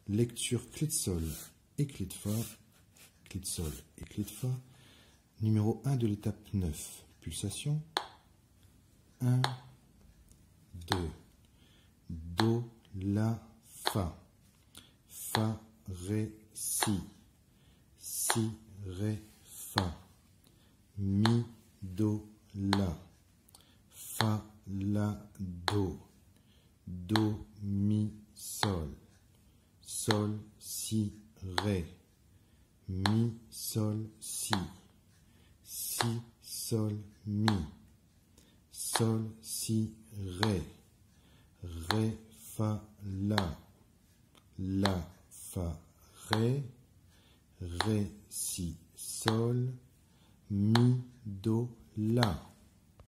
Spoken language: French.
lecture clé de sol et clé de fa, clé de sol et clé de fa. Numéro 1 de l'étape 9, pulsation. 1, 2, do, la, fa. Fa, ré, si. Si, ré, fa. Mi, do, la. Fa, la, do. Do, mi, sol. Sol, si, ré. Mi, sol, si. Si, sol, mi. Sol, si, ré. Ré, fa, la. La, fa, ré. Ré, si, sol. Mi, do, la.